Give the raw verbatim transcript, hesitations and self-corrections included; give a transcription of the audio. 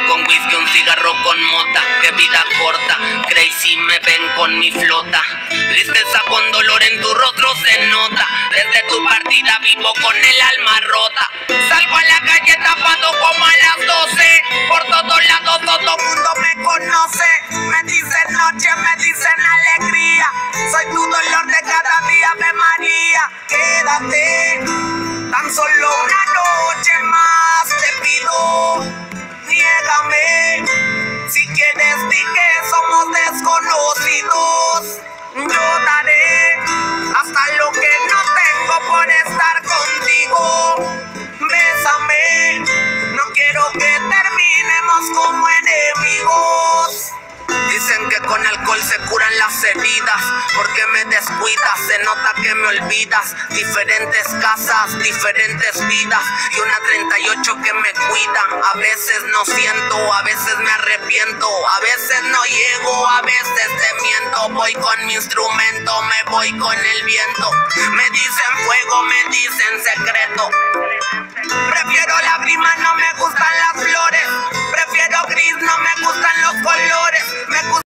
con whisky, un cigarro con mota. Que vida corta, crazy me ven con mi flota. Tristeza con dolor en tu rostro se nota. Desde tu partida vivo con el alma rota. Salgo a la calle tapado como a las doce. Por todos lados todo mundo me conoce. Me dicen noche, me dicen alegría. Soy tu dolor de cada día, Ave María. Quédate, tan solo una noche más te pido. Niégame, si quieres di que somos desconocidos. Yo daré hasta lo que no tengo por estar contigo. Bésame, no quiero que terminemos como enemigos. Dicen que con alcohol se curan las heridas. Porque me descuidas, se nota que me olvidas. Diferentes casas, diferentes vidas. Y una treinta y ocho que me cuida. A veces no siento, a veces me arrepiento. A veces no llego, a veces te miento. Voy con mi instrumento, me voy con el viento. Me dicen fuego, me dicen secreto. Prefiero lágrimas, no me gustan las flores. Prefiero gris, no me gustan los colores.